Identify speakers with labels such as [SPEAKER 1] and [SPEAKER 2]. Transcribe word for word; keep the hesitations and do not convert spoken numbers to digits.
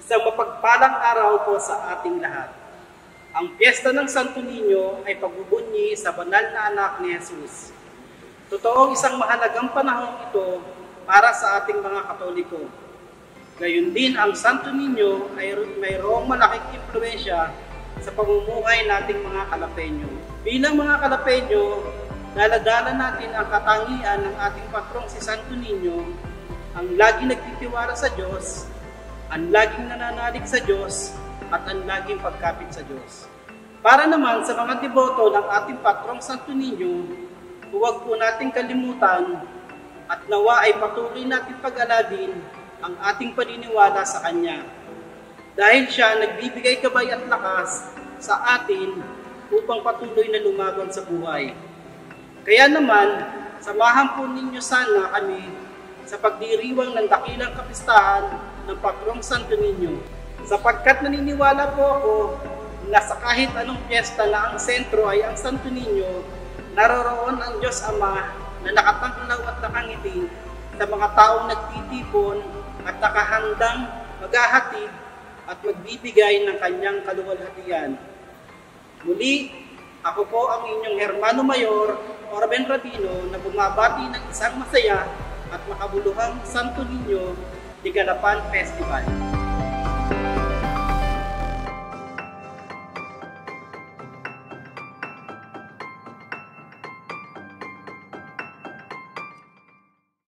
[SPEAKER 1] Isang mapagpalang araw po sa ating lahat. Ang piyesta ng Santo Niño ay pagbubunyi sa banal na anak ni Jesus. Totoong isang mahalagang panahon ito para sa ating mga Katoliko. Gayun din ang Santo Niño ay mayroong malaking impluwensya sa pamumuhay nating mga Kalapeño. Bilang mga Kalapeño, daladala natin ang katangian ng ating patrong si Santo Niño, ang laging nagtitiwala sa Diyos, ang laging nananalig sa Diyos, at ang laging pagkapit sa Diyos. Para naman sa mga deboto ng ating patrong Santo Niño, huwag po nating kalimutan at nawa ay patuloy natin pag-alalin ang ating paniniwala sa Kanya. Dahil siya nagbibigay gabay at lakas sa atin upang patuloy na lumaban sa buhay. Kaya naman, samahan po ninyo sana kami sa pagdiriwang ng dakilang kapistahan ng Patrong Santo Niño. Sapagkat naniniwala po ako na sa kahit anong piyesta na ang sentro ay ang Santo Niño, naroroon ang Diyos Ama na nakatanglaw at nakangiti sa mga taong nagtitipon at nakahandang maghahatid at magbibigay ng kanyang kaluwalhatian. Muli, ako po ang inyong Hermano Mayor, Orben Rabino, na bumabati ng isang masaya at makabuluhang Santo Niño Tigalapan Festival.